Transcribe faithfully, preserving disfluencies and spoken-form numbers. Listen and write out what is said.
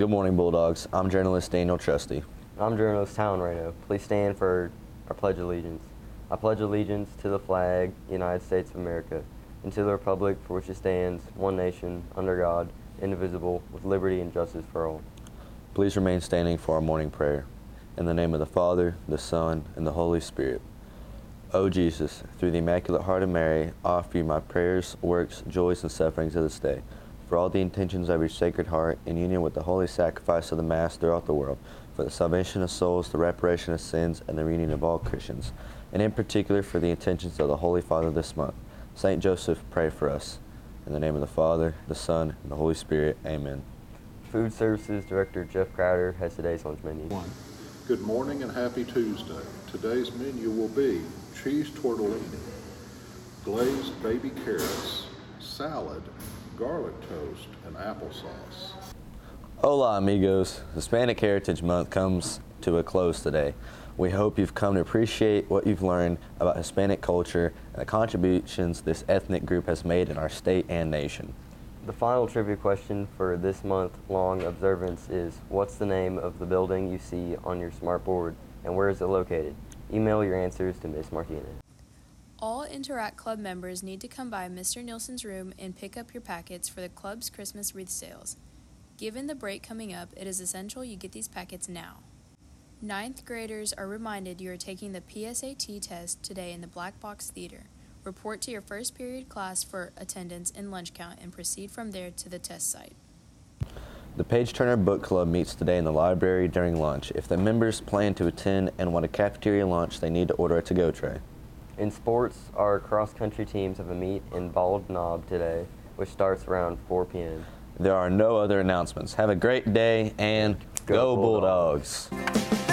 Good morning, Bulldogs. I'm journalist Daniel Trusty. I'm journalist Talon Reno. Please stand for our Pledge of Allegiance. I pledge allegiance to the flag, United States of America, and to the republic for which it stands, one nation, under God, indivisible, with liberty and justice for all. Please remain standing for our morning prayer. In the name of the Father, the Son, and the Holy Spirit. O Jesus, through the Immaculate Heart of Mary, I offer you my prayers, works, joys, and sufferings of this day, for all the intentions of your Sacred Heart, in union with the holy sacrifice of the Mass throughout the world, for the salvation of souls, the reparation of sins, and the reunion of all Christians, and in particular for the intentions of the Holy Father this month. Saint Joseph, pray for us. In the name of the Father, the Son, and the Holy Spirit. Amen. Food Services Director Jeff Crowder has today's lunch menu. One. Good morning and happy Tuesday. Today's menu will be cheese tortellini, glazed baby carrots, salad, garlic toast, and applesauce. Hola, amigos. Hispanic Heritage Month comes to a close today. We hope you've come to appreciate what you've learned about Hispanic culture and the contributions this ethnic group has made in our state and nation. The final trivia question for this month-long observance is, what's the name of the building you see on your smart board, and where is it located? Email your answers to Miz Martinez. All Interact Club members need to come by Mister Nielsen's room and pick up your packets for the club's Christmas wreath sales. Given the break coming up, it is essential you get these packets now. Ninth graders are reminded you are taking the P S A T test today in the Black Box Theater. Report to your first period class for attendance and lunch count and proceed from there to the test site. The Page Turner Book Club meets today in the library during lunch. If the members plan to attend and want a cafeteria lunch, they need to order a to-go tray. In sports, our cross-country teams have a meet in Bald Knob today, which starts around four p m There are no other announcements. Have a great day and go, go Bulldogs. Bulldogs.